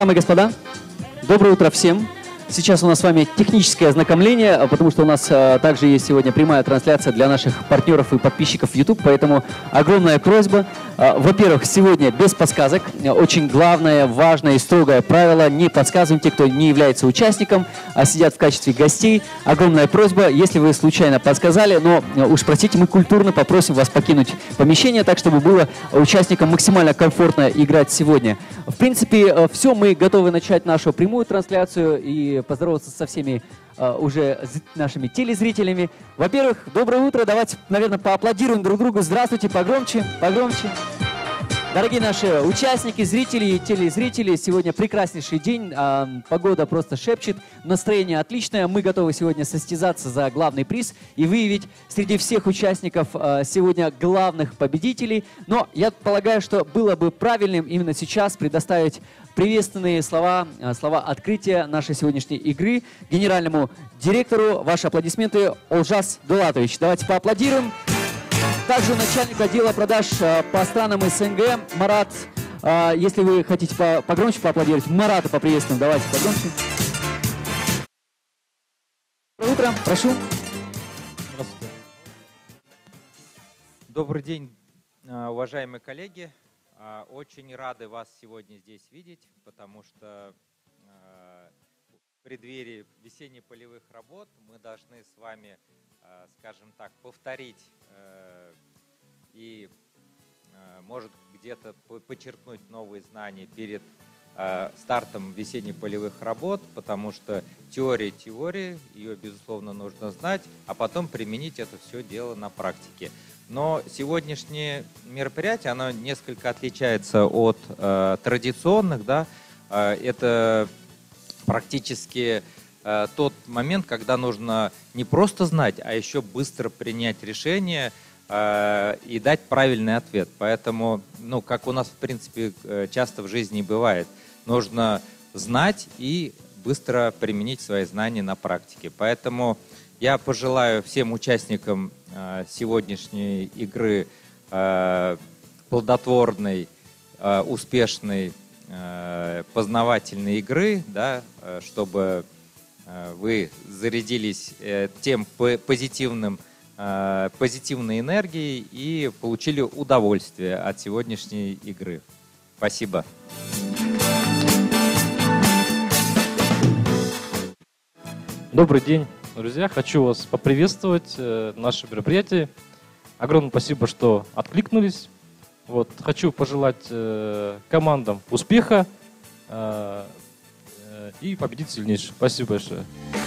Дамы и господа, доброе утро всем. Сейчас у нас с вами техническое ознакомление, потому что у нас также есть сегодня прямая трансляция для наших партнеров и подписчиков в YouTube, поэтому огромная просьба. Во-первых, сегодня без подсказок. Очень главное, важное и строгое правило: не подсказывайте, кто не является участником, а сидят в качестве гостей. Огромная просьба, если вы случайно подсказали, но уж простите, мы культурно попросим вас покинуть помещение, так чтобы было участникам максимально комфортно играть сегодня. В принципе, все, мы готовы начать нашу прямую трансляцию и поздороваться со всеми уже нашими телезрителями. Во-первых, доброе утро. Давайте, наверное, поаплодируем друг другу. Здравствуйте, погромче, погромче. Дорогие наши участники, зрители и телезрители, сегодня прекраснейший день, погода просто шепчет, настроение отличное, мы готовы сегодня состязаться за главный приз и выявить среди всех участников сегодня главных победителей. Но я полагаю, что было бы правильным именно сейчас предоставить приветственные слова открытия нашей сегодняшней игры генеральному директору. Ваши аплодисменты, Олжас Дулатович. Давайте поаплодируем. Также начальник отдела продаж по странам СНГ Марат. Если вы хотите погромче поаплодировать, Марата поприветствуем. Давайте погромче. Доброе утро, прошу. Здравствуйте. Добрый день, уважаемые коллеги. Очень рады вас сегодня здесь видеть, потому что в преддверии весенне-полевых работ мы должны с вами, скажем так, повторить и, может, где-то подчеркнуть новые знания перед стартом весенне-полевых работ, потому что теория, ее, безусловно, нужно знать, а потом применить это все дело на практике. Но сегодняшнее мероприятие, оно несколько отличается от традиционных, да, это практически тот момент, когда нужно не просто знать, а еще быстро принять решение и дать правильный ответ. Поэтому, ну, как у нас, в принципе, часто в жизни бывает, нужно знать и быстро применить свои знания на практике. Поэтому я пожелаю всем участникам сегодняшней игры плодотворной, успешной, познавательной игры, да, чтобы вы зарядились тем позитивной энергией и получили удовольствие от сегодняшней игры. Спасибо. Добрый день, друзья. Хочу вас поприветствовать на нашем мероприятии. Огромное спасибо, что откликнулись. Вот, хочу пожелать командам успеха и победить сильнейших. Спасибо большое.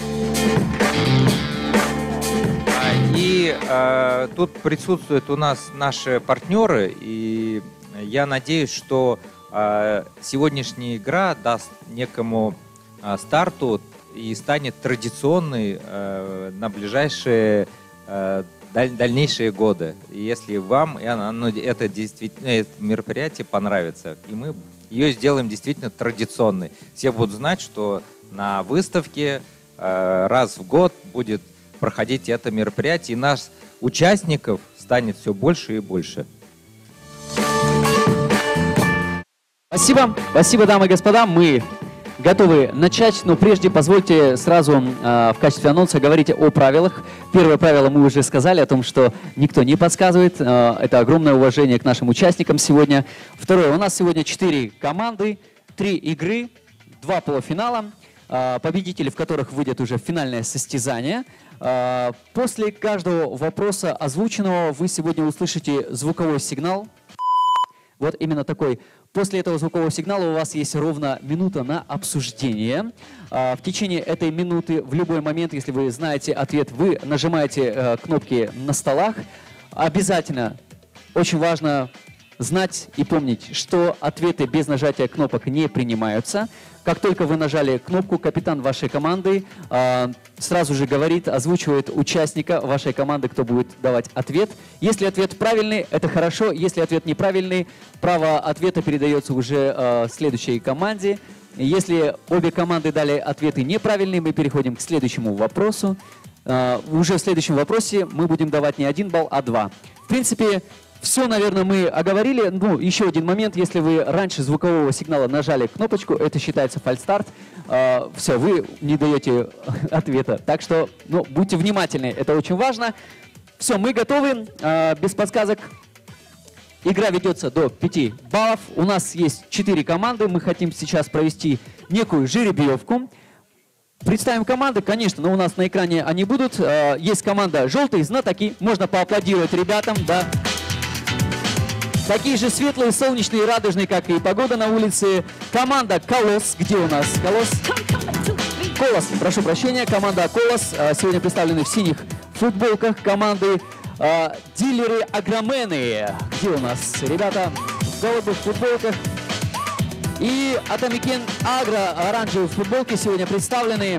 И тут присутствуют у нас наши партнеры, и я надеюсь, что сегодняшняя игра даст некому старту и станет традиционной на ближайшие дальнейшие годы. И если вам это мероприятие понравится, и мы ее сделаем действительно традиционной. Все будут знать, что на выставке раз в год будет проходить это мероприятие, и нас, участников, станет все больше и больше. Спасибо, спасибо, дамы и господа. Мы готовы начать, но прежде позвольте сразу в качестве анонса говорить о правилах. Первое правило мы уже сказали, о том, что никто не подсказывает. Это огромное уважение к нашим участникам сегодня. Второе, у нас сегодня 4 команды, 3 игры, 2 полуфинала, победители в которых выйдет уже в финальное состязание. После каждого вопроса озвученного вы сегодня услышите звуковой сигнал. Вот именно такой. После этого звукового сигнала у вас есть ровно минута на обсуждение. В течение этой минуты, в любой момент, если вы знаете ответ, вы нажимаете кнопки на столах. Обязательно, очень важно знать и помнить, что ответы без нажатия кнопок не принимаются. Как только вы нажали кнопку, капитан вашей команды сразу же говорит, озвучивает участника вашей команды, кто будет давать ответ. Если ответ правильный, это хорошо. Если ответ неправильный, право ответа передается уже следующей команде. Если обе команды дали ответы неправильные, мы переходим к следующему вопросу. Уже в следующем вопросе мы будем давать не 1 балл, а 2. В принципе, Все, наверное, мы оговорили. Ну, еще один момент. Если вы раньше звукового сигнала нажали кнопочку, это считается фальстарт. Все, вы не даете ответа. Так что, ну, будьте внимательны, это очень важно. Все, мы готовы. Без подсказок. Игра ведется до 5 баллов. У нас есть 4 команды. Мы хотим сейчас провести некую жеребьевку. Представим команды, конечно, но у нас на экране они будут. Есть команда «Желтые знатоки». Можно поаплодировать ребятам, да. Такие же светлые, солнечные и радужные, как и погода на улице. Команда «Колосс». Где у нас «Колосс»? «Колосс», прошу прощения. Команда «Колосс» сегодня представлены в синих футболках. Команды «Дилеры-агромены». Где у нас ребята в голубых футболках? И Атамикен Агро, оранжевые футболки сегодня представлены.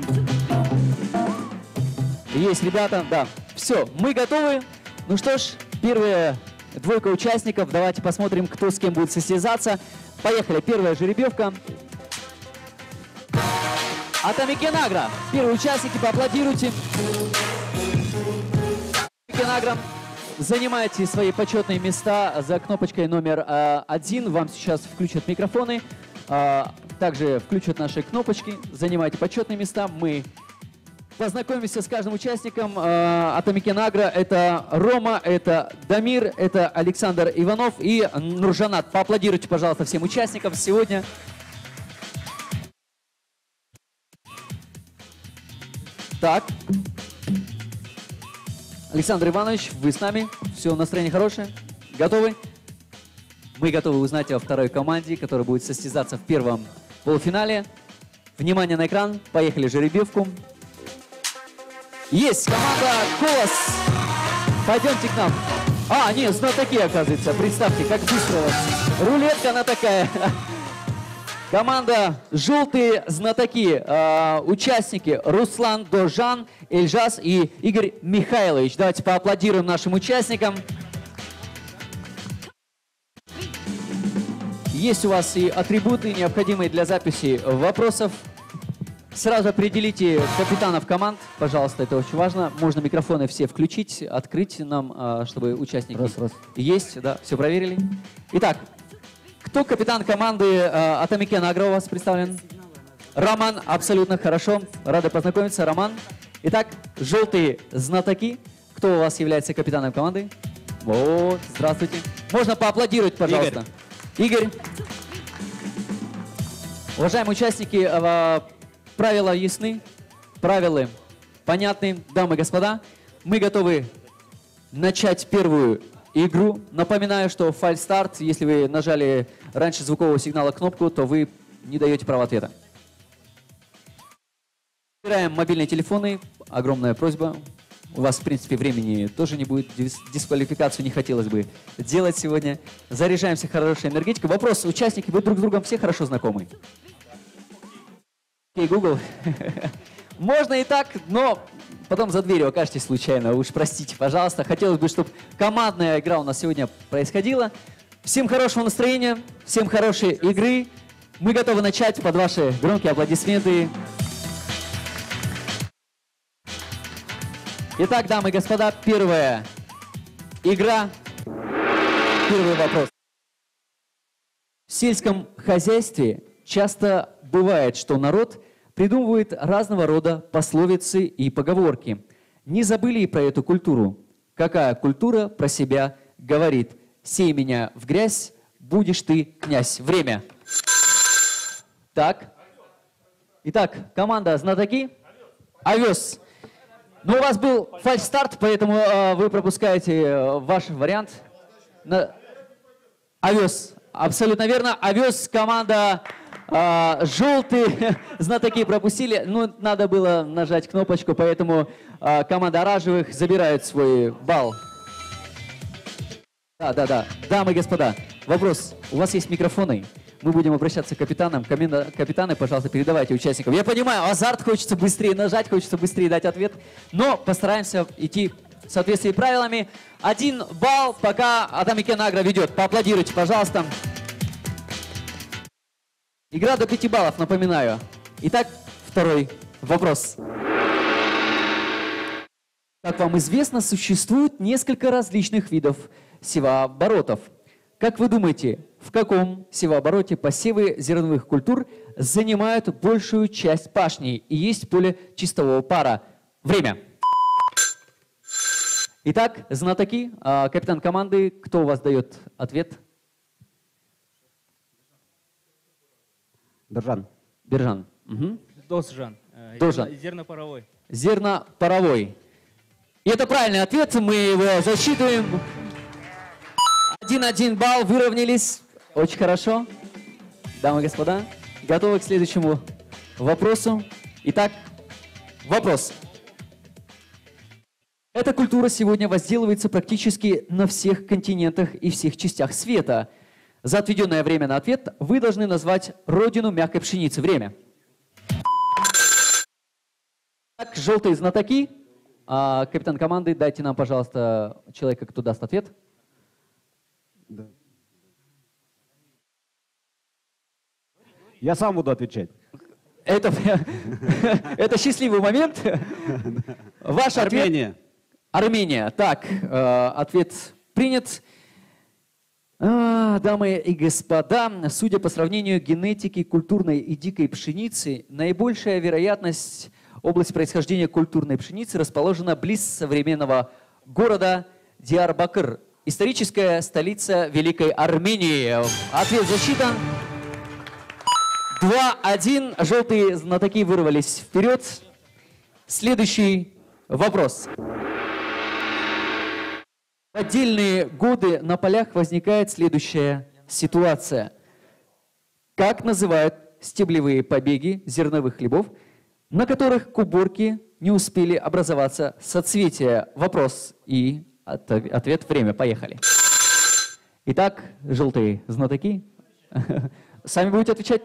Есть ребята, да. Все, мы готовы. Ну что ж, первая двойка участников. Давайте посмотрим, кто с кем будет состязаться. Поехали, первая жеребьевка. Атамикен Агро. Первые участники, поаплодируйте. Атамикен Агро. Занимайте свои почетные места за кнопочкой номер 1. Вам сейчас включат микрофоны. Также включат наши кнопочки. Занимайте почетные места. Мы познакомимся с каждым участником Атамикен Агро. Это Рома, это Дамир, это Александр Иванов и Нуржанат. Поаплодируйте, пожалуйста, всем участникам сегодня. Так. Александр Иванович, вы с нами? Все, настроение хорошее? Готовы? Мы готовы узнать о второй команде, которая будет состязаться в первом полуфинале. Внимание на экран. Поехали жеребьевку. Есть команда «Колосс». Пойдемте к нам. Нет, знатоки, оказывается. Представьте, как быстро у вас. Рулетка она такая. Команда «Желтые знатоки». Участники Руслан Дожан, Эльжас и Игорь Михайлович. Давайте поаплодируем нашим участникам. Есть у вас и атрибуты, необходимые для записи вопросов. Сразу определите капитанов команд, пожалуйста, это очень важно. Можно микрофоны все включить, открыть нам, чтобы участники... Раз. Есть, да, все проверили. Итак, кто капитан команды Атамикен Агро у вас представлен? Роман, абсолютно хорошо. Рады познакомиться, Роман. Итак, «Желтые знатоки». Кто у вас является капитаном команды? Вот, здравствуйте. Можно поаплодировать, пожалуйста. Игорь. Уважаемые участники, правила ясны, правила понятны. Дамы и господа, мы готовы начать первую игру. Напоминаю, что фальстарт, если вы нажали раньше звукового сигнала кнопку, то вы не даете права ответа. Выбираем мобильные телефоны. Огромная просьба. У вас, в принципе, времени тоже не будет. Дисквалификацию не хотелось бы делать сегодня. Заряжаемся хорошей энергетикой. Вопрос. Участники, вы друг с другом все хорошо знакомы? Окей, Google. Можно и так, но потом за дверью окажетесь случайно. Уж простите, пожалуйста. Хотелось бы, чтобы командная игра у нас сегодня происходила. Всем хорошего настроения, всем хорошей игры. Мы готовы начать под ваши громкие аплодисменты. Итак, дамы и господа, первая игра, первый вопрос. В сельском хозяйстве часто бывает, что народ придумывает разного рода пословицы и поговорки. Не забыли и про эту культуру. Какая культура про себя говорит? «Сей меня в грязь, будешь ты князь». Время. Так. Итак, команда «Знатоки». «Овес». Ну, у вас был фальстарт, поэтому вы пропускаете ваш вариант. «Овес». Абсолютно верно. «Овес» команда «Желтые». Знатоки пропустили. Ну, надо было нажать кнопочку, поэтому команда «Оранжевых» забирает свой балл. Да. Дамы и господа, вопрос. У вас есть микрофоны? Мы будем обращаться к капитанам. Капитаны, пожалуйста, передавайте участникам. Я понимаю, азарт, хочется быстрее нажать, хочется быстрее дать ответ, но постараемся идти в соответствии с правилами. 1 балл, пока Атамикен Агро ведет. Поаплодируйте, пожалуйста. Игра до 5 баллов, напоминаю. Итак, второй вопрос. Как вам известно, существует несколько различных видов севооборотов. Как вы думаете, в каком севообороте посевы зерновых культур занимают большую часть пашни и есть поле чистового пара? Время. Итак, знатоки, капитан команды, кто у вас дает ответ? Держан. Биржан. Угу. Должен. Должен. Зернопаровой. Зернопаровой. И это правильный ответ, мы его засчитываем. 1-1 балл, выровнялись. Очень хорошо. Дамы и господа, готовы к следующему вопросу. Итак, вопрос. Эта культура сегодня возделывается практически на всех континентах и всех частях света. За отведенное время на ответ вы должны назвать родину мягкой пшеницы. Время. Так, желтые знатоки. Капитан команды, дайте нам, пожалуйста, человека, кто даст ответ. Да. Я сам буду отвечать. Это счастливый момент. Ваш ответ. Армения. Армения. Так, ответ принят. Дамы и господа, судя по сравнению генетики культурной и дикой пшеницы, наибольшая вероятность области происхождения культурной пшеницы расположена близ современного города Диарбакыр, историческая столица Великой Армении. Ответ засчитан. 2-1. Желтые знатоки вырвались вперед. Следующий вопрос. В отдельные годы на полях возникает следующая ситуация. Как называют стеблевые побеги зерновых хлебов, на которых к уборке не успели образоваться соцветия? Вопрос и ответ. Время. Поехали. Итак, желтые знатоки. Сами будете отвечать?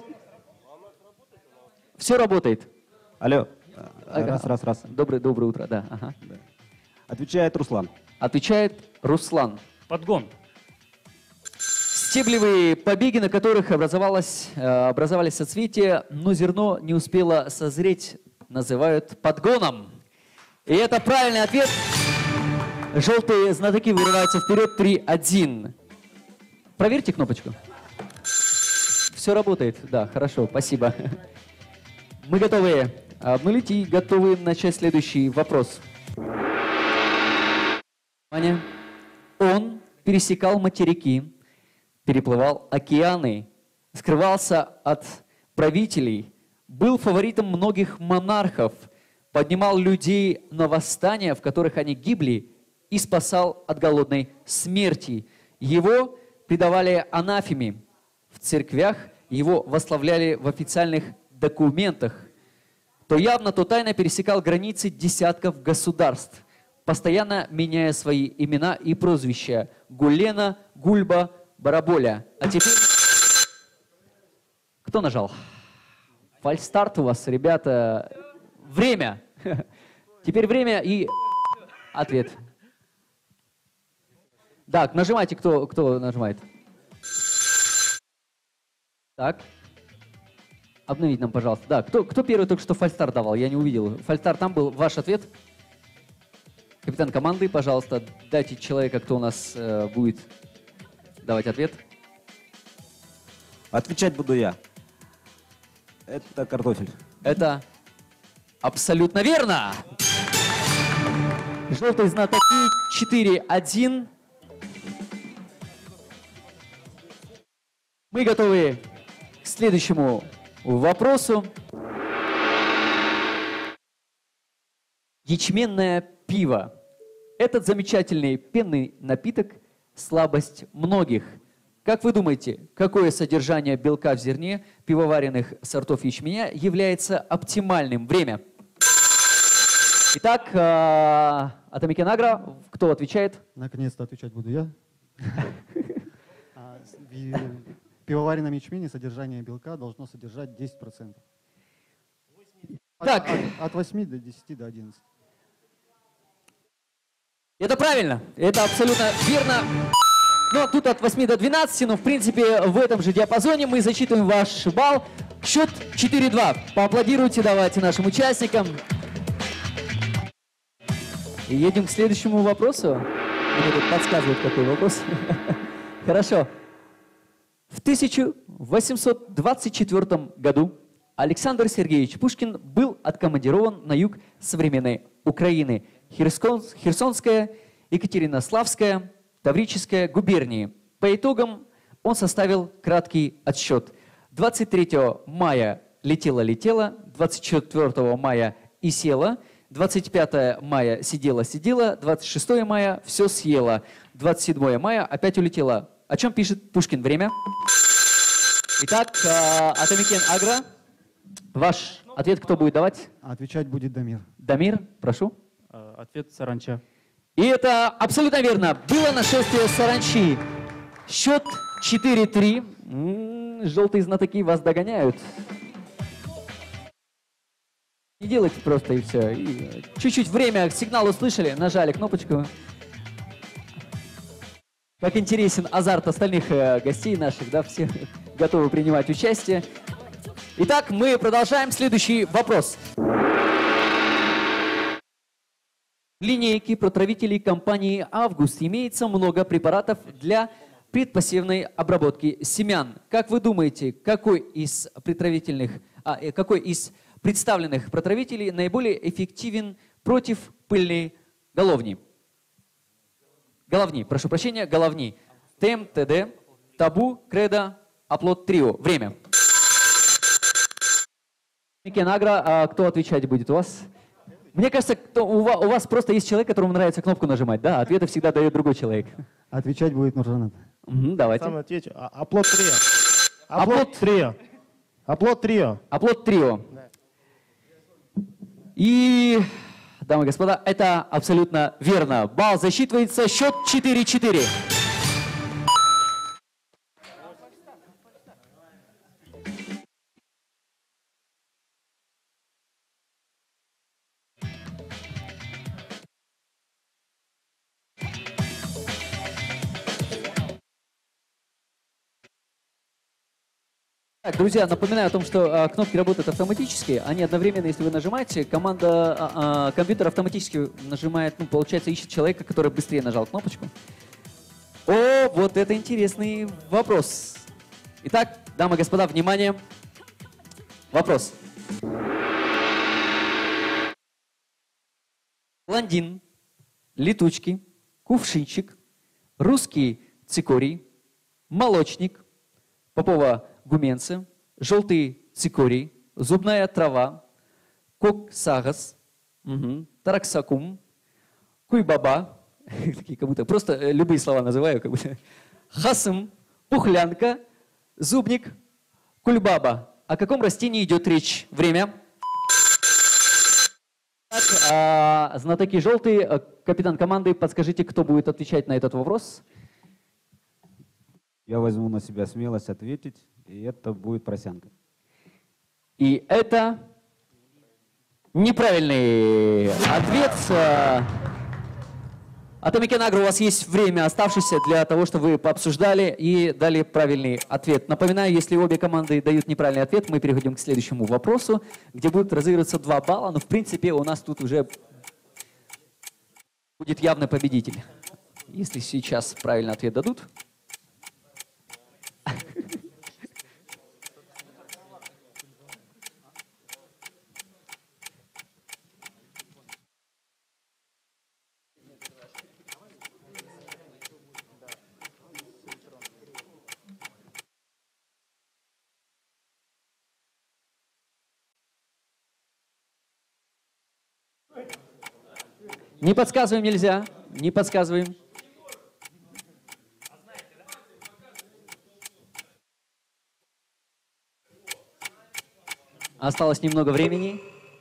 Все работает. Алло. Раз. Доброе утро. Да. Ага. Отвечает Руслан. Отвечает Руслан. Подгон. Стеблевые побеги, на которых образовались соцветия, но зерно не успело созреть, называют подгоном. И это правильный ответ. Желтые знатоки вырываются вперед 3-1. Проверьте кнопочку. Все работает. Да, хорошо, спасибо. Мы готовы обнулить и готовы начать следующий вопрос. Внимание. Он пересекал материки, переплывал океаны, скрывался от правителей, был фаворитом многих монархов, поднимал людей на восстания, в которых они гибли, и спасал от голодной смерти. Его предавали анафеме. В церквях его восславляли в официальных документах. То явно, то тайно пересекал границы десятков государств, постоянно меняя свои имена и прозвища. Гулена, Гульба, Бараболя. А теперь... Кто нажал? Фальстарт у вас, ребята. Время. Теперь время и ответ. Так, нажимайте, кто нажимает. Так. Обновить нам, пожалуйста. Да, кто первый только что фальстарт давал? Я не увидел. Фальстарт там был. Ваш ответ? Капитан команды, пожалуйста, дайте человека, кто у нас будет давать ответ. Отвечать буду я. Это картофель. Это абсолютно верно. Желтые знатоки 4-1. Мы готовы к следующему вопросу. Ячменное пиво. Этот замечательный пенный напиток – слабость многих. Как вы думаете, какое содержание белка в зерне пивоваренных сортов ячменя является оптимальным? Время. Итак, Atomic Agro, кто отвечает? Наконец-то отвечать буду я. В пивоваренном ячмене содержание белка должно содержать 10%. Так. От 8 до 10 до 11. Это правильно, это абсолютно верно. Но тут от 8 до 12, но в принципе в этом же диапазоне мы зачитываем ваш балл. Счет 4-2. Поаплодируйте, давайте нашим участникам. И едем к следующему вопросу. Мне тут подсказывают, какой вопрос. Хорошо. В 1824 году Александр Сергеевич Пушкин был откомандирован на юг современной Украины. Херсонская, Екатеринославская, Таврическая губернии. По итогам он составил краткий отсчет. 23 мая летела, 24 мая и села, 25 мая сидела, 26 мая все съела, 27 мая опять улетела. О чем пишет Пушкин? Время. Итак, Атамикен Агро, ваш ответ кто будет давать? Отвечать будет Дамир. Дамир, прошу. Ответ саранча. И это абсолютно верно. Было нашествие саранчи. Счет 4-3. Желтые знатоки вас догоняют. Не делайте просто и все. И чуть-чуть время, сигнал услышали, нажали кнопочку. Как интересен азарт остальных гостей наших, да, все готовы принимать участие. Итак, мы продолжаем. Следующий вопрос. В линейке протравителей компании «Август» имеется много препаратов для предпосевной обработки семян. Как вы думаете, какой из представленных протравителей наиболее эффективен против пыльной головни? Головни, прошу прощения, головни. ТМ, ТД, Табу, Кредо, Оплот, Трио. Время. Атамикен Агро, кто отвечать будет у вас? Мне кажется, у вас просто есть человек, которому нравится кнопку нажимать, да? Ответы всегда дает другой человек. Отвечать будет Нуржанат. Давайте. Сам отвечу. Оплот Трио. Оплот Трио. Оплот Трио. Оплот Трио. И, дамы и господа, это абсолютно верно. Балл засчитывается, счет 4-4. Так, друзья, напоминаю о том, что кнопки работают автоматически. Они одновременно, если вы нажимаете, компьютер автоматически нажимает, получается, ищет человека, который быстрее нажал кнопочку. О, вот это интересный вопрос. Итак, дамы и господа, внимание. Вопрос. Блондин, летучки, кувшинчик, русский цикорий, молочник, Попова гуменцы, желтый цикорий, зубная трава, коксагас, тараксакум, куйбаба, такие как будто просто любые слова называю, как будто, хасым, пухлянка, зубник, кульбаба. О каком растении идет речь? Время. Так, знатоки желтые, капитан команды, подскажите, кто будет отвечать на этот вопрос? Я возьму на себя смелость ответить, и это будет просянка. И это неправильный ответ. Атамикен Агро, у вас есть время оставшееся для того, чтобы вы пообсуждали и дали правильный ответ. Напоминаю, если обе команды дают неправильный ответ, мы переходим к следующему вопросу, где будут разыгрываться 2 балла. Но в принципе у нас тут уже будет явный победитель. Если сейчас правильный ответ дадут. Не подсказываем нельзя, не подсказываем. Осталось немного времени.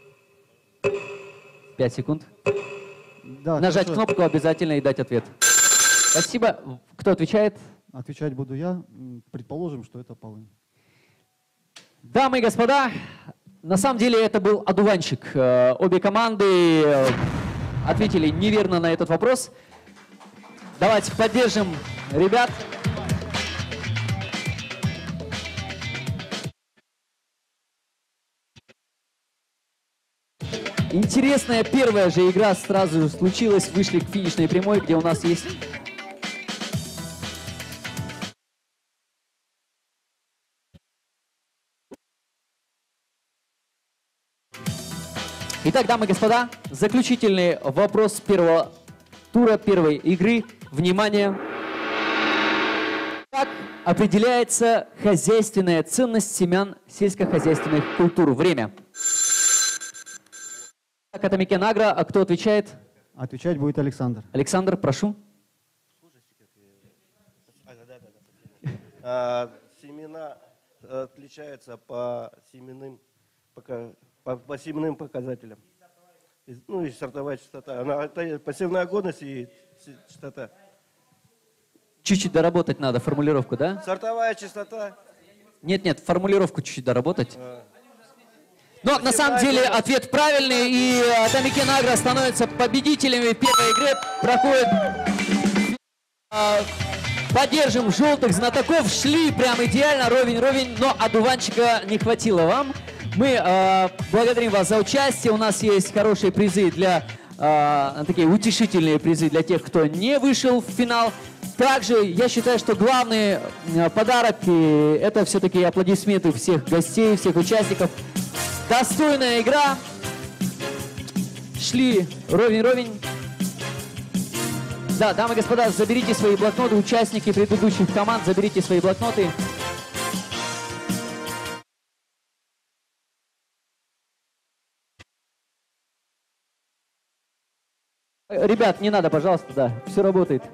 5 секунд. Да, Нажать хорошо. кнопку обязательно и дать ответ. Спасибо. Кто отвечает? Отвечать буду я. Предположим, что это полынь. Дамы и господа, на самом деле это был одуванчик. Обе команды ответили неверно на этот вопрос. Давайте поддержим ребят. Интересная первая же игра сразу случилась. Вышли к финишной прямой, где у нас есть... Итак, дамы и господа, заключительный вопрос первого тура, первой игры. Внимание! Как определяется хозяйственная ценность семян сельскохозяйственных культур? Время. Так, это Микен Агро. А кто отвечает? Отвечать будет Александр. Александр, прошу. Семена отличаются по семенным показателям. Ну и сортовая частота. Это посевная годность и частота. Чуть-чуть доработать надо формулировку, да? Сортовая частота. Нет, формулировку чуть-чуть доработать. Но на самом деле ответ правильный, и Микен Агро становится победителями первой игры. Проходит. Поддержим желтых знатоков. Шли прям идеально, ровень, но одуванчика не хватило вам. Мы благодарим вас за участие. У нас есть хорошие призы для, такие утешительные призы для тех, кто не вышел в финал. Также я считаю, что главный подарок – это все-таки аплодисменты всех гостей, всех участников. Достойная игра. Шли ровень. Да, дамы и господа, заберите свои блокноты. Участники предыдущих команд, заберите свои блокноты. Ребят, не надо, пожалуйста, да, все работает.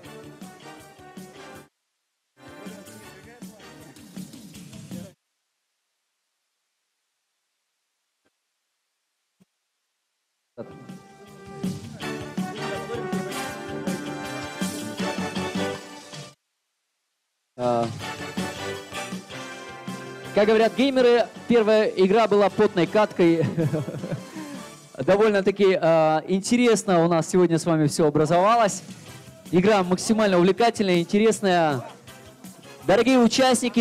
Как говорят геймеры, первая игра была потной каткой. Довольно-таки интересно у нас сегодня с вами все образовалось. Игра максимально увлекательная, интересная. Дорогие участники,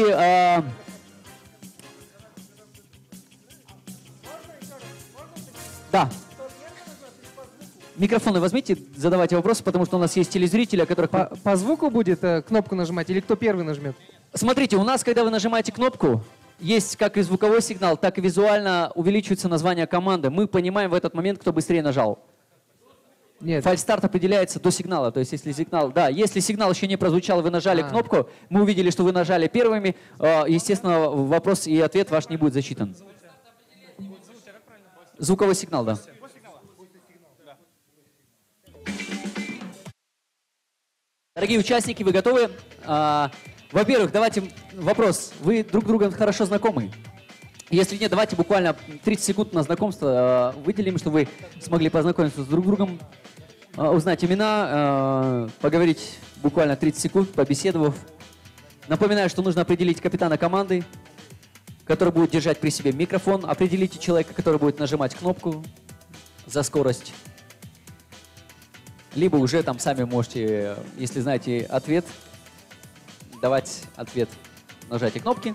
да. Микрофоны возьмите, задавайте вопросы, потому что у нас есть телезрители, о которых... По звуку будет кнопку нажимать или кто первый нажмет? Смотрите, у нас, когда вы нажимаете кнопку, есть как и звуковой сигнал, так и визуально увеличивается название команды. Мы понимаем в этот момент, кто быстрее нажал. Нет. Фальстарт определяется до сигнала. То есть, если сигнал, да, если сигнал еще не прозвучал, вы нажали кнопку, мы увидели, что вы нажали первыми, естественно, вопрос и ответ ваш не будет засчитан. Звуковой сигнал, да. Дорогие участники, вы готовы? Во-первых, давайте вопрос. Вы друг с другом хорошо знакомы? Если нет, давайте буквально 30 секунд на знакомство выделим, чтобы вы смогли познакомиться с друг другом, узнать имена, поговорить буквально 30 секунд, побеседовав. Напоминаю, что нужно определить капитана команды, который будет держать при себе микрофон. Определите человека, который будет нажимать кнопку за скорость. Либо уже там сами можете, если знаете ответ, давать ответ, нажатие кнопки.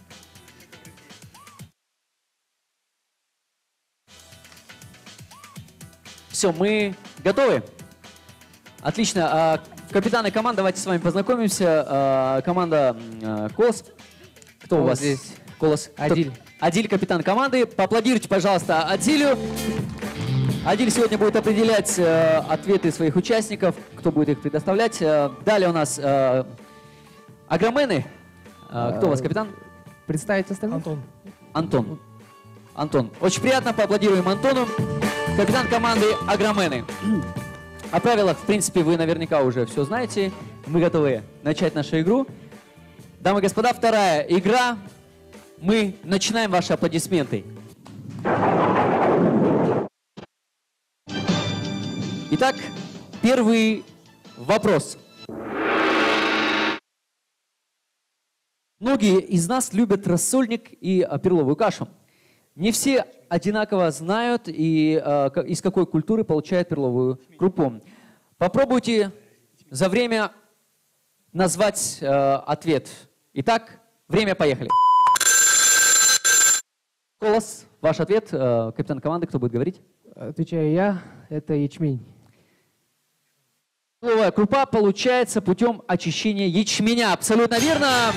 Все, мы готовы? Отлично. Капитаны команд, давайте с вами познакомимся. Команда Колос. Кто у вас здесь? Колос. Адиль. Адиль, капитан команды. Поаплодируйте, пожалуйста, Адилю. Адиль сегодня будет определять ответы своих участников, кто будет их предоставлять. Далее у нас агромены. Кто у вас, капитан? Представить остальных? Антон. Антон. Очень приятно, поаплодируем Антону. Капитан команды агромены. О правилах, в принципе, вы наверняка уже все знаете. Мы готовы начать нашу игру. Дамы и господа, вторая игра. Мы начинаем ваши аплодисменты. Итак, первый вопрос. Многие из нас любят рассольник и перловую кашу. Не все одинаково знают, из какой культуры получают перловую крупу. Попробуйте за время назвать ответ. Итак, время, поехали. Колос, ваш ответ, капитан команды, кто будет говорить? Отвечаю я. Это ячмень. Столовая крупа получается путем очищения ячменя. Абсолютно верно.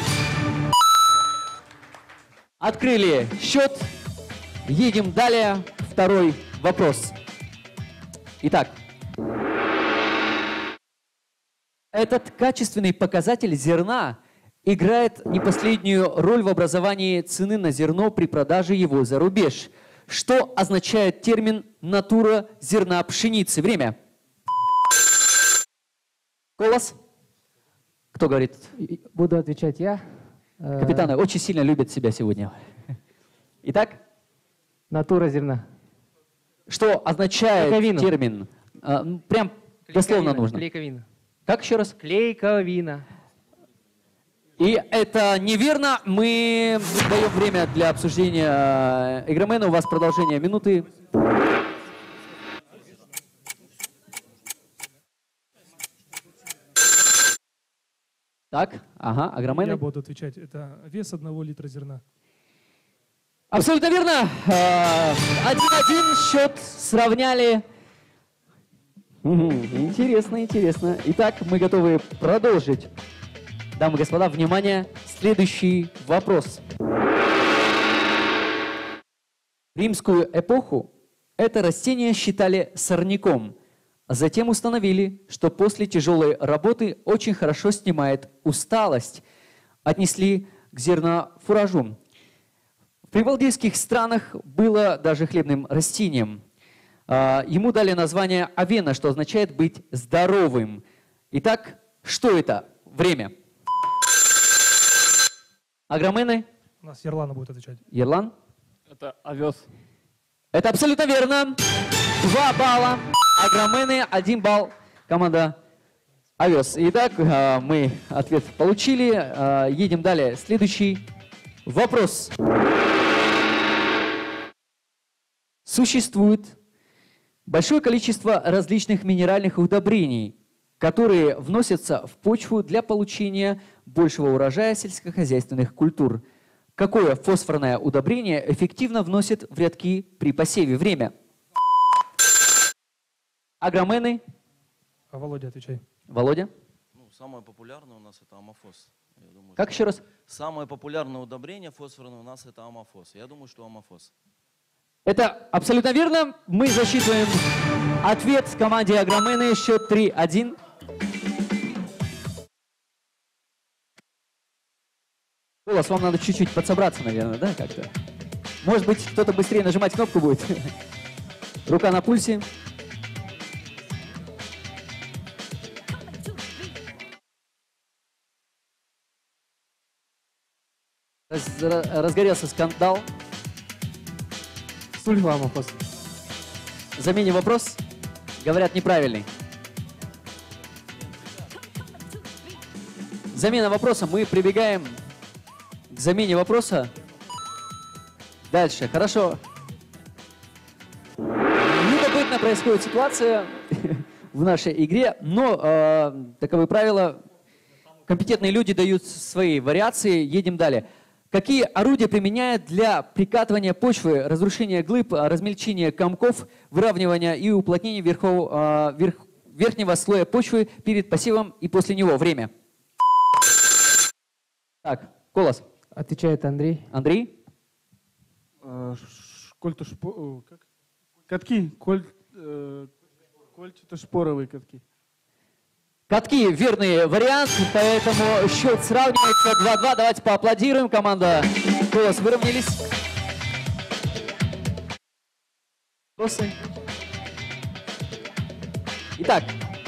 Открыли счет. Едем далее. Второй вопрос. Итак. Этот качественный показатель зерна играет не последнюю роль в образовании цены на зерно при продаже его за рубеж. Что означает термин «натура зерна пшеницы»? Время. Голос. Кто говорит? Буду отвечать я. Капитаны очень сильно любят себя сегодня. Итак, Натура зерна. что означает Клейковина. термин? Прям дословно нужно. Клейковина. Как еще раз? Клейковина. И это неверно. Мы даем время для обсуждения игромена. У вас продолжение минуты. Так, ага, Я агромены. буду отвечать. Это вес 1 литра зерна. Абсолютно верно. 1-1, счет сравняли. Интересно, интересно. Итак, мы готовы продолжить. Дамы и господа, внимание, следующий вопрос. В римскую эпоху это растение считали сорняком. Затем установили, что после тяжелой работы очень хорошо снимает усталость. Отнесли к зернофуражу. В прибалтийских странах было даже хлебным растением. Ему дали название авена, что означает быть здоровым. Итак, что это? Время. Агромены? У нас Ерлана будет отвечать. Ерлан? Это овес. Это абсолютно верно. 2 балла. Агромены, 1 балл. Команда овес. Итак, мы ответ получили. Едем далее. Следующий вопрос. Существует большое количество различных минеральных удобрений, которые вносятся в почву для получения большего урожая сельскохозяйственных культур. Какое фосфорное удобрение эффективно вносит в рядки при посеве? Время. Агромены. Володя, отвечай. Володя. Ну, самое популярное у нас это амофос. Я думаю, Как еще раз? Самое популярное удобрение фосфорное у нас это амофос. Я думаю, что амофос. Это абсолютно верно. Мы засчитываем ответ команде Агромены. Счет 3-1. Голос, вам надо чуть-чуть подсобраться, наверное, да, как-то? Может быть, кто-то быстрее нажимать кнопку будет? Рука на пульсе. Разгорелся скандал. Сульфа амофос. Замене вопрос. Говорят, неправильный. Замена вопроса. Мы прибегаем к замене вопроса. Дальше. Хорошо. Любопытно происходит ситуация в нашей игре, но таковы правила. Компетентные люди дают свои вариации. Едем далее. Какие орудия применяют для прикатывания почвы, разрушения глыб, размельчения комков, выравнивания и уплотнения верхнего слоя почвы перед посевом и после него? Время. Так, голос. Отвечает Андрей. Андрей? Катки. Кольчато-шпоровые катки. Катки – верный вариант, поэтому счет сравнивается 2-2. Давайте поаплодируем. Команда «Голос» выровнялись. Вопросы? Итак,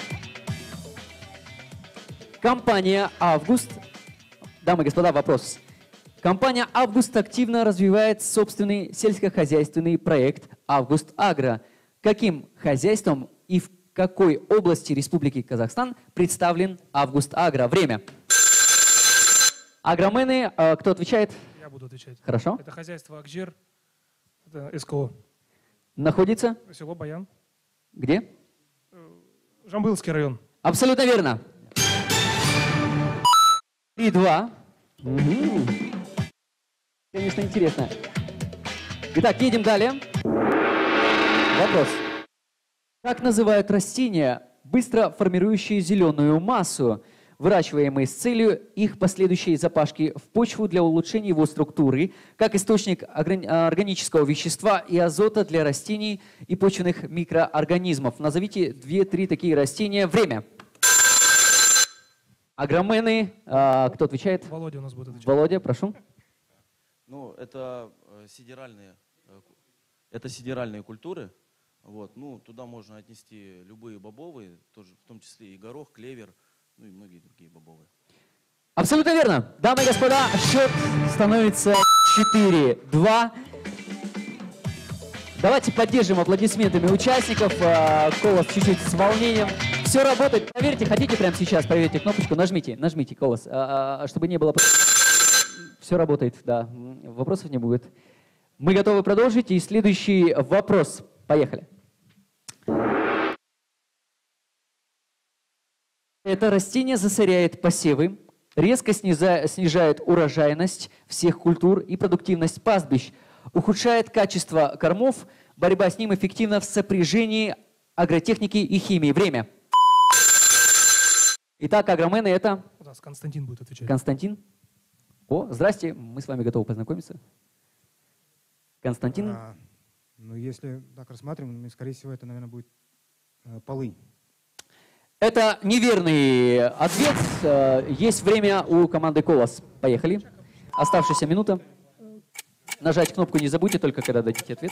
компания «Август». Дамы и господа, вопрос. Компания «Август» активно развивает собственный сельскохозяйственный проект «Август Агро». Каким хозяйством и в какой области Республики Казахстан представлен «Август Агро»? Время. Агромены, кто отвечает? Я буду отвечать. Хорошо. Это хозяйство Акжир, это СКО. Находится? Село Баян. Где? Жамбылский район. Абсолютно верно. 3-2. Конечно, интересно. Итак, едем далее. Вопрос. Как называют растения, быстро формирующие зеленую массу, выращиваемые с целью их последующей запашки в почву для улучшения его структуры, как источник органического вещества и азота для растений и почвенных микроорганизмов? Назовите 2-3 такие растения. Время. Агромены. Кто отвечает? Володя у нас будет отвечать. Володя, прошу. Ну, это сидеральные культуры. Вот. Ну, туда можно отнести любые бобовые, тоже, в том числе и горох, клевер, ну и многие другие бобовые. Абсолютно верно. Дамы и господа, счет становится 4-2. Давайте поддержим аплодисментами участников. Колос чуть-чуть с волнением. Все работает. Проверьте, хотите прямо сейчас, проверьте кнопочку, нажмите, Колос, чтобы не было... Все работает, да. Вопросов не будет. Мы готовы продолжить. И следующий вопрос. Поехали. Это растение засоряет посевы, резко снижает урожайность всех культур и продуктивность пастбищ, ухудшает качество кормов, борьба с ним эффективна в сопряжении агротехники и химии. Время. Итак, агромены это... У нас Константин будет отвечать. Константин. О, здрасте, мы с вами готовы познакомиться. Константин. Ну, если так рассматриваем, скорее всего, это, наверное, будет полынь. Это неверный ответ. Есть время у команды Колос. Поехали. Оставшаяся минута. Нажать кнопку не забудьте, только когда дадите ответ.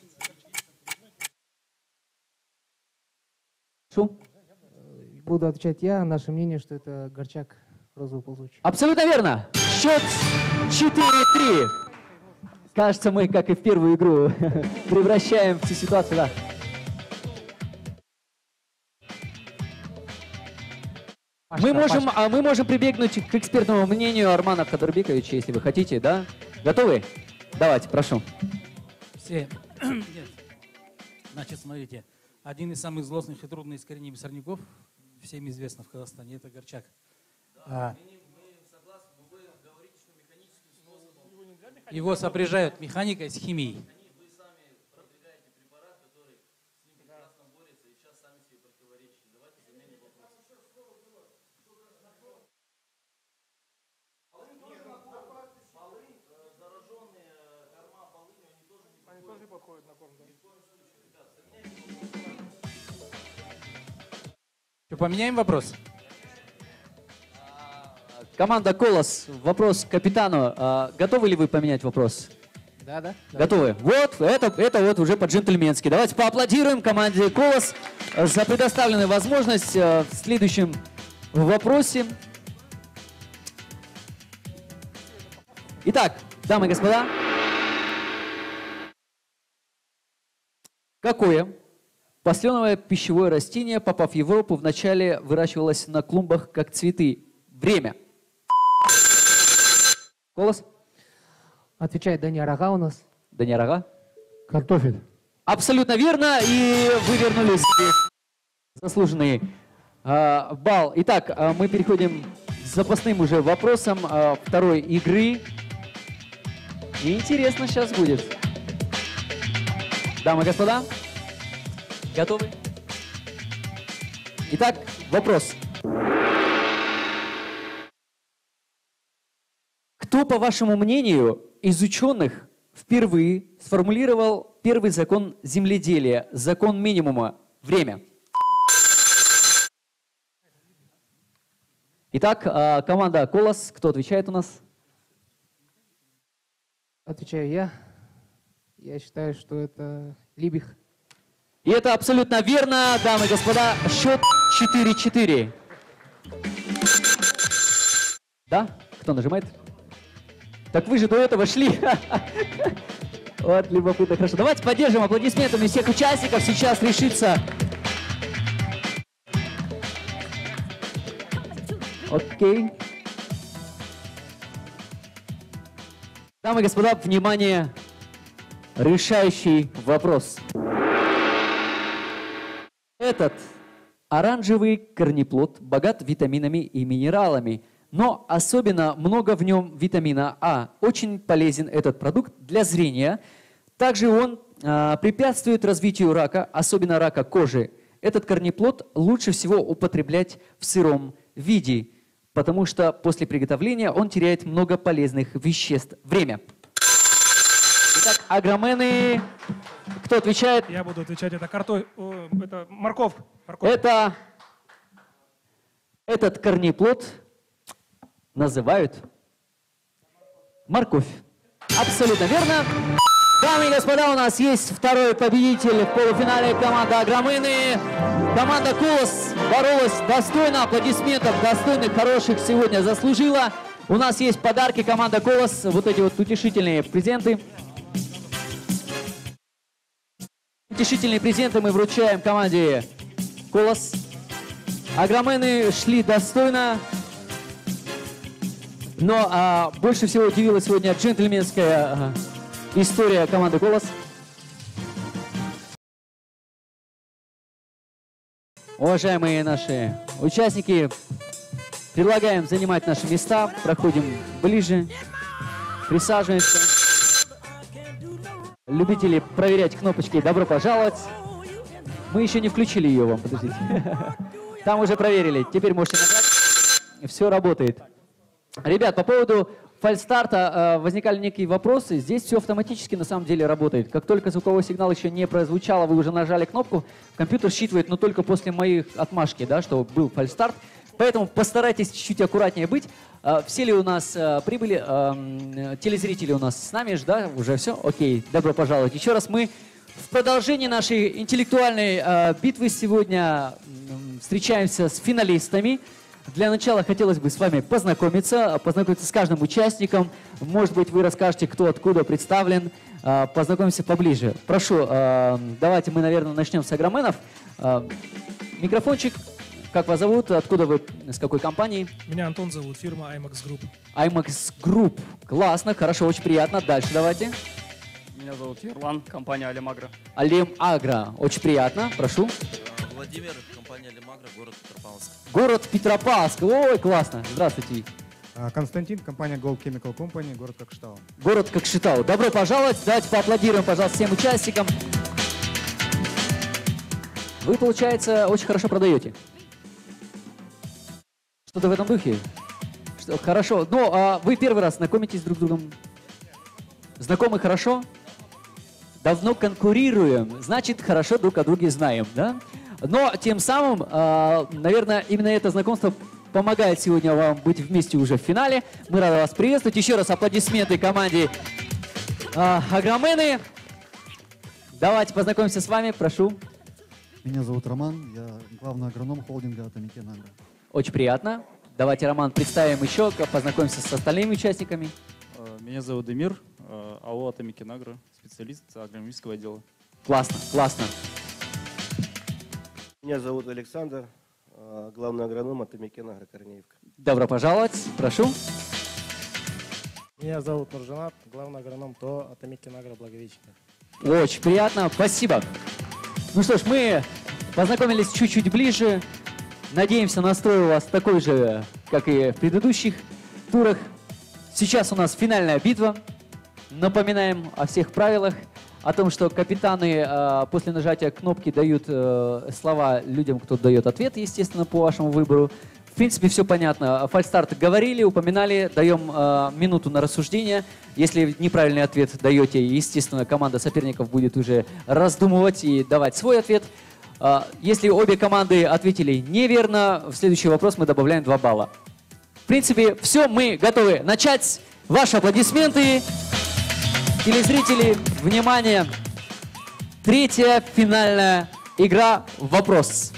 Шу? Буду отвечать я. Наше мнение, что это горчак розовый ползучий. Абсолютно верно. Счет 4-3. Кажется, мы, как и в первую игру, превращаем всю ситуацию. Да. Мы можем прибегнуть к экспертному мнению Армана Кадырбековича, если вы хотите, да? Готовы? Давайте, прошу. Все. Нет. Значит, смотрите. Один из самых злостных и трудных искоренимых сорняков, всем известно в Казахстане, это горчак. Его сопряжают механикой с химией. Что, поменяем вопрос? Команда Колос, вопрос к капитану. Готовы ли вы поменять вопрос? Да. Готовы. Вот, это вот уже по-джентльменски. Давайте поаплодируем команде Колос за предоставленную возможность в следующем вопросе. Итак, дамы и господа, какое посленовое пищевое растение, попав в Европу, вначале выращивалось на клумбах как цветы? Время. Колос? Отвечает Даниарага у нас. Даниарага? Картофель. Абсолютно верно, и вы вернулись в заслуженный балл. Итак, мы переходим к запасным уже вопросам второй игры. И интересно сейчас будет. Дамы и господа, готовы? Итак, вопрос. Кто, по вашему мнению, из ученых впервые сформулировал первый закон земледелия, закон минимума? Время. Итак, команда Колос, кто отвечает у нас? Отвечаю я. Я считаю, что это Либих. И это абсолютно верно, дамы и господа. Счет 4-4. Да? Кто нажимает? Так вы же до этого шли. Вот, любопытно, хорошо. Давайте поддержим аплодисментами всех участников. Сейчас решится... Окей. Дамы и господа, внимание, решающий вопрос. Этот оранжевый корнеплод богат витаминами и минералами, но особенно много в нем витамина А. Очень полезен этот продукт для зрения. Также он препятствует развитию рака, особенно рака кожи. Этот корнеплод лучше всего употреблять в сыром виде, потому что после приготовления он теряет много полезных веществ. Время. Итак, агромены. Кто отвечает? Я буду отвечать. Это морковь. Этот корнеплод называют морковь. Абсолютно верно. Дамы и господа, у нас есть второй победитель в полуфинале, команда Агромены. Команда Колос боролась достойно, аплодисментов достойных, хороших сегодня заслужила. У нас есть подарки, команда Колос, вот эти вот утешительные презенты. Утешительные презенты мы вручаем команде Колос. Агромены шли достойно, но больше всего удивила сегодня джентльменская история команды «Голос». Уважаемые наши участники, предлагаем занимать наши места, проходим ближе, присаживаемся. Любители проверять кнопочки, добро пожаловать. Мы еще не включили ее вам, подождите. Там уже проверили, теперь можете нажать. Все работает. Ребят, по поводу фальстарта возникали некие вопросы. Здесь все автоматически на самом деле работает. Как только звуковой сигнал еще не прозвучало, вы уже нажали кнопку, компьютер считывает, но только после моих отмашки, да, что был фальстарт. Поэтому постарайтесь чуть-чуть аккуратнее быть. Все ли у нас прибыли? Телезрители у нас с нами же, да? Уже все? Окей, добро пожаловать. Еще раз мы в продолжении нашей интеллектуальной битвы сегодня встречаемся с финалистами. Для начала хотелось бы с вами познакомиться с каждым участником. Может быть, вы расскажете, кто откуда представлен. Познакомимся поближе. Прошу, давайте мы, наверное, начнем с агроменов. Микрофончик. Как вас зовут? Откуда вы? С какой компании? Меня Антон зовут, фирма IMAX Group. IMAX Group. Классно, хорошо, очень приятно. Дальше давайте. Меня зовут Ерлан, компания Алем Агро. Алем Агро. Очень приятно. Прошу. Владимир, компания Алем Агро, город Петропавловск. Город Петропавловск. Ой, классно. Здравствуйте. Константин, компания Gold Chemical Company, город Кокшетау. Город Кокшетау. Добро пожаловать. Давайте поаплодируем, пожалуйста, всем участникам. Вы, получается, очень хорошо продаете. Что-то в этом духе. Что, хорошо. Но вы первый раз знакомитесь друг с другом? Знакомы хорошо? Давно конкурируем. Значит, хорошо друг о друге знаем, да? Но тем самым, наверное, именно это знакомство помогает сегодня вам быть вместе уже в финале. Мы рады вас приветствовать. Еще раз аплодисменты команде Агромены. Давайте познакомимся с вами, прошу. Меня зовут Роман, я главный агроном холдинга Атамикен Агро. Очень приятно. Давайте, Роман, представим еще, познакомимся с остальными участниками. Меня зовут Демир, АО Атамикен Агро, специалист агрономического отдела. Классно, классно. Меня зовут Александр, главный агроном Атамикен Агро Корнеевка. Добро пожаловать, прошу. Меня зовут Нуржанат, главный агроном ТО Атамикен Агро Благовещенко. Очень приятно, спасибо. Ну что ж, мы познакомились чуть-чуть ближе. Надеемся, настрой у вас такой же, как и в предыдущих турах. Сейчас у нас финальная битва. Напоминаем о всех правилах, о том, что капитаны после нажатия кнопки дают слова людям, кто дает ответ, естественно, по вашему выбору. В принципе, все понятно. Фальстарт говорили, упоминали, даем минуту на рассуждение. Если неправильный ответ даете, естественно, команда соперников будет уже раздумывать и давать свой ответ. Если обе команды ответили неверно, в следующий вопрос мы добавляем 2 балла. В принципе, все, мы готовы начать. Ваши аплодисменты. Телезрители, внимание. Третья финальная игра «Вопрос».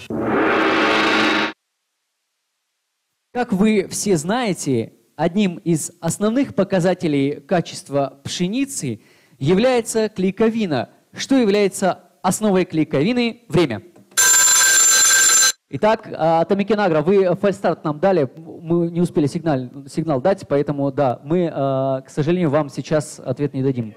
Как вы все знаете, одним из основных показателей качества пшеницы является клейковина. Что является основой клейковины? Время. Итак, Атамикен Агро, вы фальстарт нам дали, мы не успели сигнал дать, поэтому да, мы, к сожалению, вам сейчас ответ не дадим.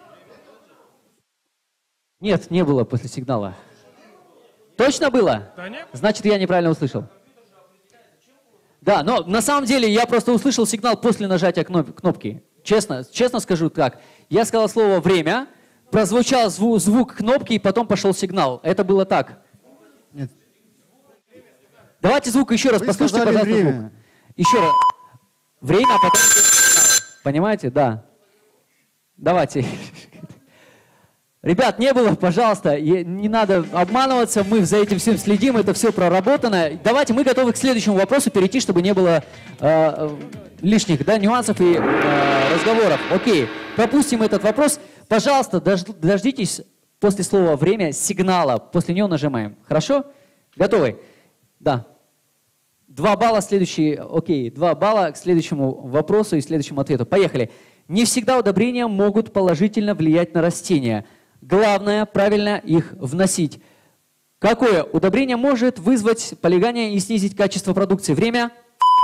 Нет, не было после сигнала. Точно было? Да нет. Значит, я неправильно услышал. Да, но на самом деле я просто услышал сигнал после нажатия кнопки. Честно скажу так. Я сказал слово «время», прозвучал звук кнопки, и потом пошел сигнал. Это было так. Нет. Давайте звук еще раз. Вы Послушайте, сказали пожалуйста, время. звук. Еще раз. Время, а потом сигнал. Понимаете? Да. Давайте. Ребят, не было, пожалуйста, не надо обманываться, мы за этим всем следим, это все проработано. Давайте, мы готовы к следующему вопросу перейти, чтобы не было лишних нюансов и разговоров. Окей, пропустим этот вопрос. Пожалуйста, дождитесь после слова «время» сигнала, после него нажимаем. Хорошо? Готовы? Да. 2 балла, следующий, окей, 2 балла к следующему вопросу и следующему ответу. Поехали. Не всегда удобрения могут положительно влиять на растения. Главное, правильно их вносить. Какое удобрение может вызвать полегание и снизить качество продукции? Время.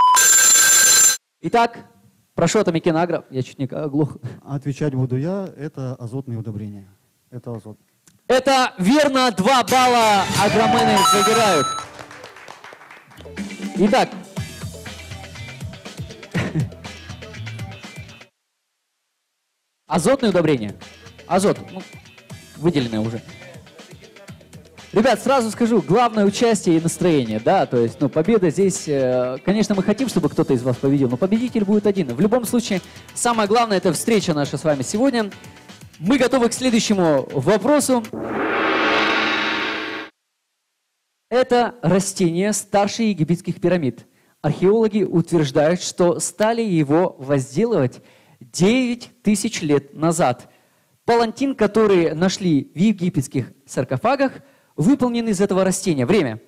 Итак, прошу от Амикена-Агро. Я чуть не оглох. Отвечать буду я. Это азотные удобрения. Это азот. Это верно. 2 балла агромены забирают. Итак. Азотные удобрения. Азот. Ну, выделенное уже. Ребят, сразу скажу, главное участие и настроение, да, то есть, победа здесь, конечно, мы хотим, чтобы кто-то из вас победил, но победитель будет один. В любом случае, самое главное, это встреча наша с вами сегодня. Мы готовы к следующему вопросу. Это растение старше египетских пирамид. Археологи утверждают, что стали его возделывать 9000 лет назад. Палантин, который нашли в египетских саркофагах, выполнен из этого растения. Время.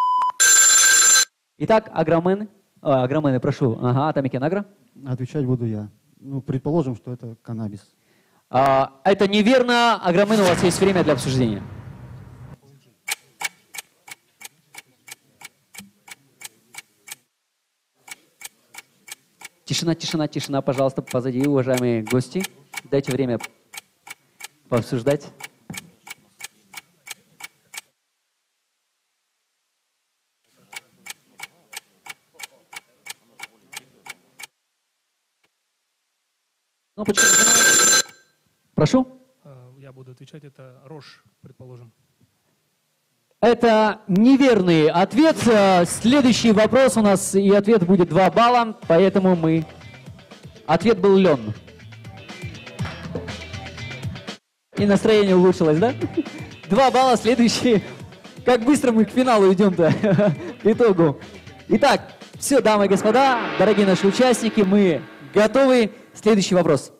Итак, агромены, прошу. Ага, Амикена-Агро. Отвечать буду я. Предположим, что это каннабис. Это неверно. Агромены, у вас есть время для обсуждения. Тишина, тишина, тишина, пожалуйста, позади, уважаемые гости. Дайте время пообсуждать. Почему? Прошу. Я буду отвечать, это рожь, предположим. Это неверный ответ. Следующий вопрос у нас, и ответ будет 2 балла, поэтому мы... Ответ был лен. И настроение улучшилось, да? 2 балла, следующий. Как быстро мы к финалу идем-то, к итогу. Итак, все, дамы и господа, дорогие наши участники, мы готовы. Следующий вопрос.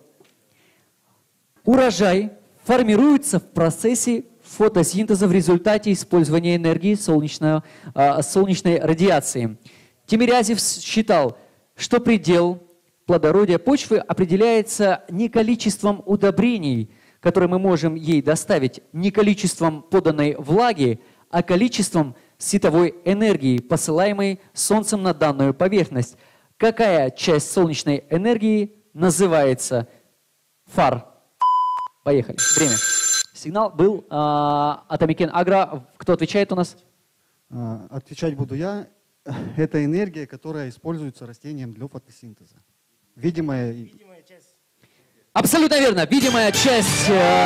Урожай формируется в процессе фотосинтеза в результате использования энергии солнечной радиации. Тимирязев считал, что предел плодородия почвы определяется не количеством удобрений, которые мы можем ей доставить, не количеством поданной влаги, а количеством световой энергии, посылаемой Солнцем на данную поверхность. Какая часть солнечной энергии называется фар? Поехали. Время. Сигнал был от Амикена-Агро. Кто отвечает у нас? Отвечать буду я. Это энергия, которая используется растением для фотосинтеза. Видимая часть. Абсолютно верно. Видимая часть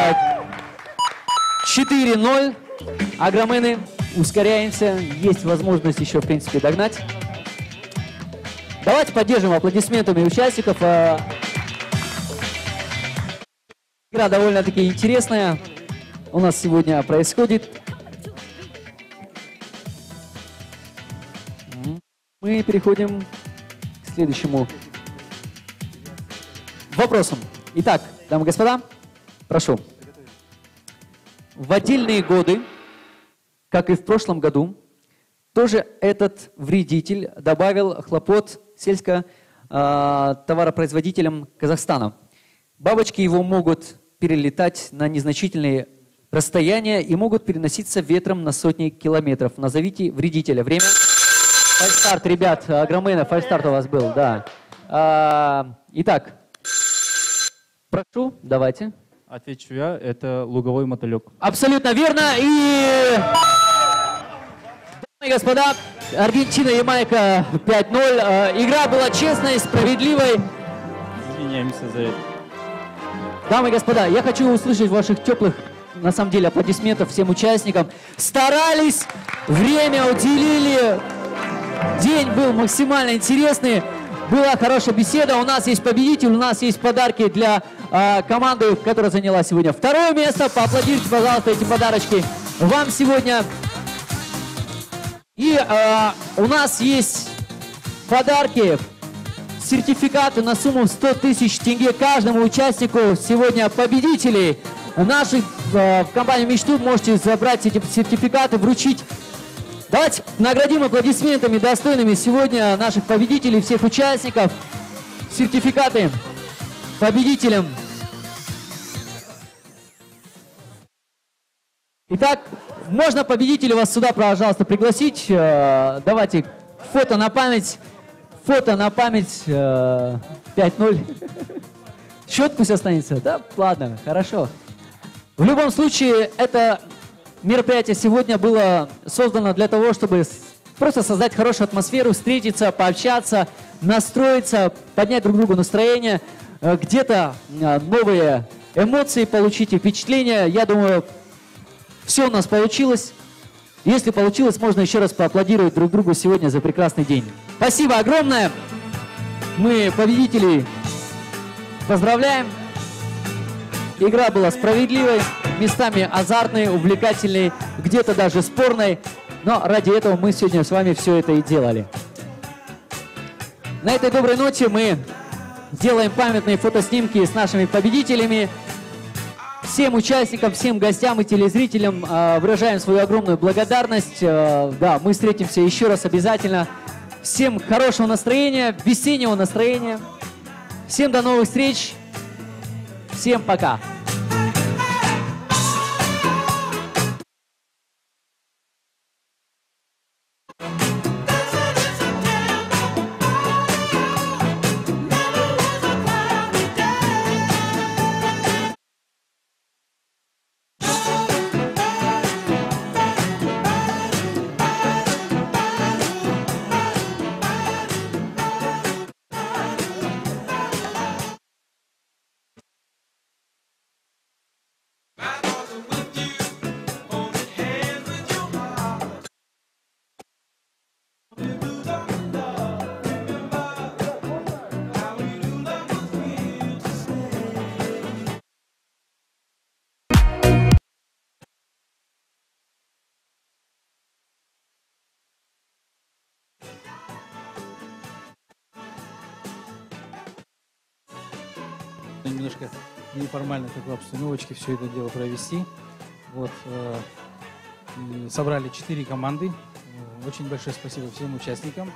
4-0. Агромены, ускоряемся. Есть возможность еще, в принципе, догнать. Давайте поддержим аплодисментами участников. Игра довольно-таки интересная у нас сегодня происходит. Мы переходим к следующему вопросу. Итак, дамы и господа, прошу. В отдельные годы, как и в прошлом году, тоже этот вредитель добавил хлопот сельско-товаропроизводителям Казахстана. Бабочки его могут перелетать на незначительные расстояния и могут переноситься ветром на сотни километров. Назовите вредителя. Время. Фальстарт, ребят, агромены, фальстарт у вас был, да. Итак, прошу, давайте. Отвечу я, это луговой мотылек. Абсолютно верно. И, дамы и господа, Аргентина, Ямайка 5-0. Игра была честной, справедливой. Извиняемся за это. Дамы и господа, я хочу услышать ваших теплых, на самом деле, аплодисментов всем участникам. Старались, время уделили, день был максимально интересный, была хорошая беседа, у нас есть победитель, у нас есть подарки для команды, которая заняла сегодня второе место. Поаплодируйте, пожалуйста, эти подарочки вам сегодня. И у нас есть подарки, сертификаты на сумму 100 тысяч тенге каждому участнику. Сегодня победителей наших в компании «Мечту» можете забрать эти сертификаты, вручить. Давайте наградим аплодисментами достойными сегодня наших победителей, всех участников. Сертификаты победителям. Итак, можно победителей вас сюда, пожалуйста, пригласить. Давайте фото на память. Фото на память 5-0. Счет пусть останется. Да, ладно, хорошо. В любом случае, это мероприятие сегодня было создано для того, чтобы просто создать хорошую атмосферу, встретиться, пообщаться, настроиться, поднять друг другу настроение, где-то новые эмоции получить и впечатления. Я думаю, все у нас получилось. Если получилось, можно еще раз поаплодировать друг другу сегодня за прекрасный день. Спасибо огромное. Мы победителей поздравляем. Игра была справедливой, местами азартной, увлекательной, где-то даже спорной. Но ради этого мы сегодня с вами все это и делали. На этой доброй ноте мы делаем памятные фотоснимки с нашими победителями. Всем участникам, всем гостям и телезрителям выражаем свою огромную благодарность. Да, мы встретимся еще раз обязательно. Всем хорошего настроения, весеннего настроения. Всем до новых встреч. Всем пока. Немножко неформальной такой обстановочке все это дело провести. Вот, собрали 4 команды. Очень большое спасибо всем участникам.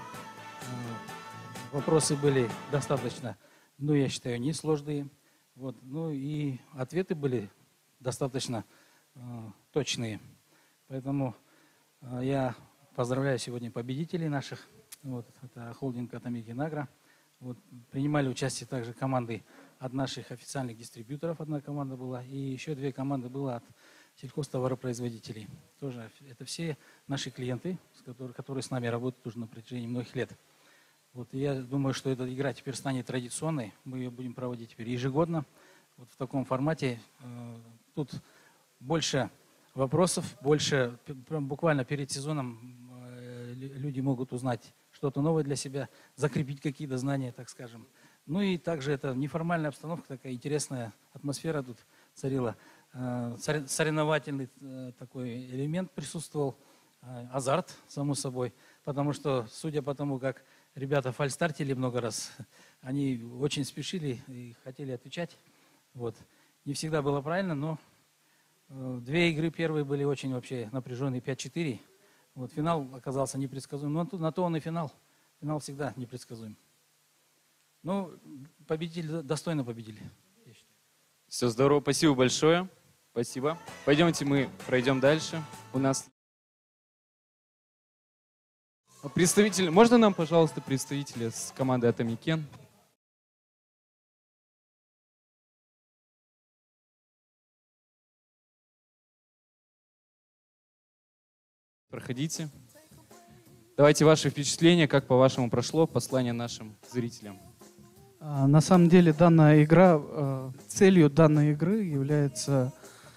Вопросы были достаточно, ну, я считаю, несложные. Вот, ну и ответы были достаточно точные. Поэтому я поздравляю сегодня победителей наших. Вот, это холдинг «Атамики Награ». Вот, принимали участие также команды от наших официальных дистрибьюторов, одна команда была, и еще 2 команды было от сельхозтоваропроизводителей. Тоже это все наши клиенты, которые с нами работают уже на протяжении многих лет. Вот, и я думаю, что эта игра теперь станет традиционной. Мы ее будем проводить теперь ежегодно. Вот в таком формате. Тут больше вопросов, больше, буквально перед сезоном люди могут узнать что-то новое для себя, закрепить какие-то знания, так скажем. Ну и также это неформальная обстановка, такая интересная атмосфера тут царила. Соревновательный такой элемент присутствовал, азарт, само собой. Потому что, судя по тому, как ребята фальстартили много раз, они очень спешили и хотели отвечать. Вот. Не всегда было правильно, но 2 игры первые были очень вообще напряженные, 5-4. Вот, финал оказался непредсказуем. Но на то он и финал. Финал всегда непредсказуем. Ну, победители достойно победили. Все здорово, спасибо большое. Спасибо. Пойдемте мы пройдем дальше. У нас представитель. Можно нам, пожалуйста, представителя с команды Атамикен? Проходите. Давайте ваши впечатления, как по-вашему прошло, послание нашим зрителям. На самом деле данная игра, целью данной игры является,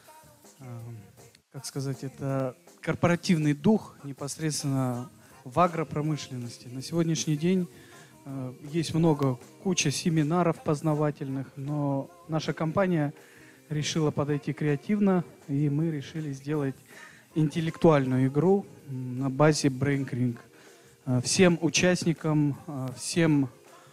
как сказать, это корпоративный дух непосредственно в агропромышленности. На сегодняшний день есть куча семинаров познавательных, но наша компания решила подойти креативно, и мы решили сделать интеллектуальную игру на базе BrainRing. Всем участникам, всем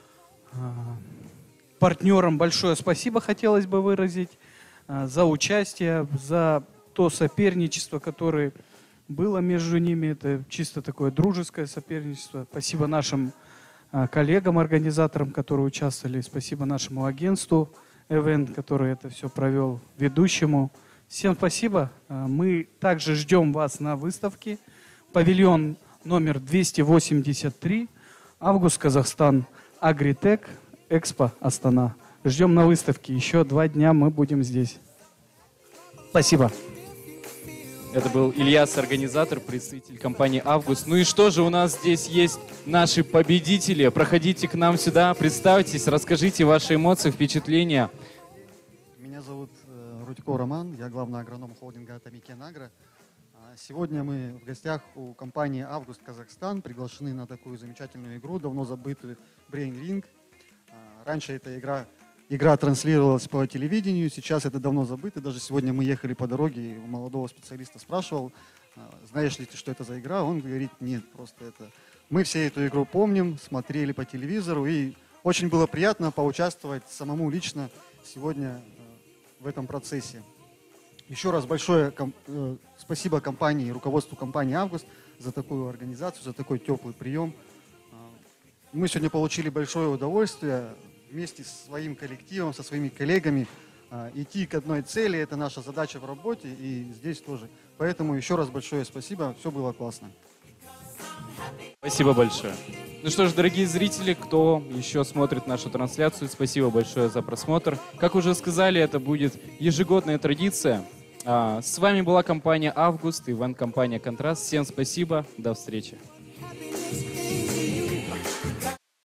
партнерам большое спасибо хотелось бы выразить за участие, за то соперничество, которое было между ними. Это чисто такое дружеское соперничество. Спасибо нашим коллегам, организаторам, которые участвовали. Спасибо нашему агентству Event, который это все провел, ведущему. Всем спасибо. Мы также ждем вас на выставке. Павильон номер 283. Август, Казахстан. Агритек. Экспо Астана. Ждем на выставке. Еще 2 дня мы будем здесь. Спасибо. Это был Ильяс, организатор, представитель компании «Август». Ну и что же, у нас здесь есть наши победители. Проходите к нам сюда, представьтесь, расскажите ваши эмоции, впечатления. Меня зовут Рудько Роман, я главный агроном холдинга «Атамикен Агро». Сегодня мы в гостях у компании «Август Казахстан», приглашены на такую замечательную игру, давно забытую BrainRing. Раньше эта игра транслировалась по телевидению, сейчас это давно забыто. Даже сегодня мы ехали по дороге, и у молодого специалиста спрашивал, знаешь ли ты, что это за игра? Он говорит, нет, просто это... Мы все эту игру помним, смотрели по телевизору, и очень было приятно поучаствовать самому лично сегодня в этом процессе. Еще раз большое спасибо компании, руководству компании «Август» за такую организацию, за такой теплый прием. Мы сегодня получили большое удовольствие вместе со своим коллективом, со своими коллегами идти к одной цели. Это наша задача в работе и здесь тоже. Поэтому еще раз большое спасибо. Все было классно. Спасибо большое. Ну что ж, дорогие зрители, кто еще смотрит нашу трансляцию, спасибо большое за просмотр. Как уже сказали, это будет ежегодная традиция. С вами была компания «Август» и ивент-компания «Контраст». Всем спасибо. До встречи.